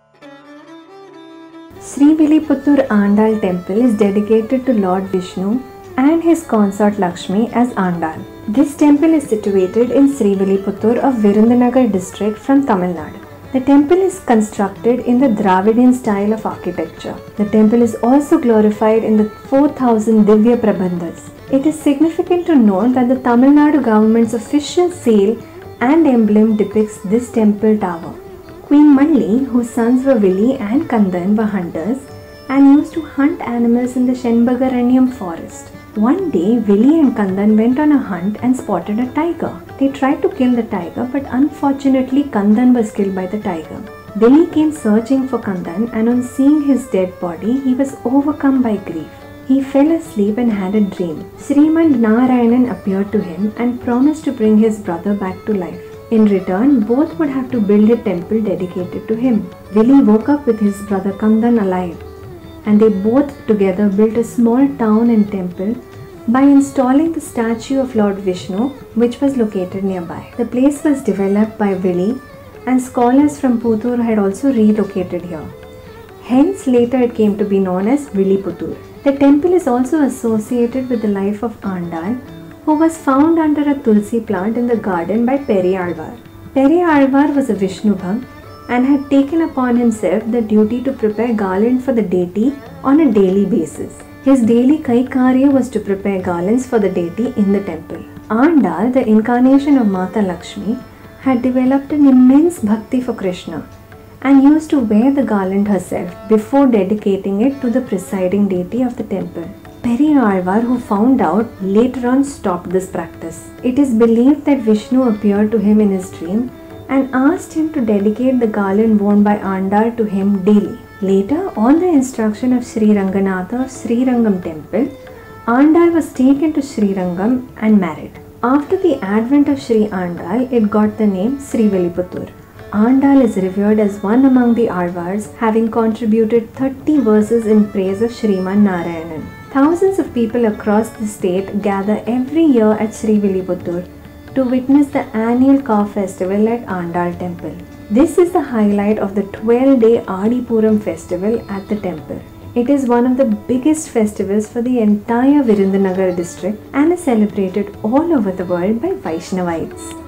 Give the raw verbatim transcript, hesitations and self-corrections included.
Srivilliputtooru Andal temple is dedicated to Lord Vishnu and his consort Lakshmi as Andal. This temple is situated in Srivilliputtooru of Virundhunagar district from Tamil Nadu. The temple is constructed in the Dravidian style of architecture. The temple is also glorified in the four thousand Divya Prabandhas. It is significant to note that the Tamil Nadu government's official seal and emblem depicts this temple tower. Queen Malli, whose sons were Vili and Kandan, were hunters and used to hunt animals in the Shenbagaranyam forest. One day, Vili and Kandan went on a hunt and spotted a tiger. They tried to kill the tiger, but unfortunately Kandan was killed by the tiger. Vili came searching for Kandan, and on seeing his dead body, he was overcome by grief. He fell asleep and had a dream. Srimad Narayanan appeared to him and promised to bring his brother back to life. In return, both would have to build a temple dedicated to him. Vili woke up with his brother Kandan alive, and they both together built a small town and temple by installing the statue of Lord Vishnu, which was located nearby. The place was developed by Vili, and scholars from Puttur had also relocated here. Hence, later it came to be known as Villiputtur. The temple is also associated with the life of Andal, who was found under a tulsi plant in the garden by Periyalvar. Periyalvar was a Vishnu Bhakt and had taken upon himself the duty to prepare garland for the deity on a daily basis. His daily kaikarya was to prepare garlands for the deity in the temple. Andal, the incarnation of Mata Lakshmi, had developed an immense bhakti for Krishna and used to wear the garland herself before dedicating it to the presiding deity of the temple. Periyalvar, who found out, later on stopped this practice. It is believed that Vishnu appeared to him in his dream and asked him to dedicate the garland worn by Andal to him daily. Later, on the instruction of Sri Ranganatha of Sri Rangam temple, Andal was taken to Sri Rangam and married. After the advent of Sri Andal, it got the name Srivilliputtooru. Andal is revered as one among the Alvars, having contributed thirty verses in praise of Sriman Narayanan. Thousands of people across the state gather every year at Srivilliputtooru to witness the annual cow festival at Andal temple. This is the highlight of the twelve-day Adipuram festival at the temple. It is one of the biggest festivals for the entire Virundhunagar district and is celebrated all over the world by Vaishnavites.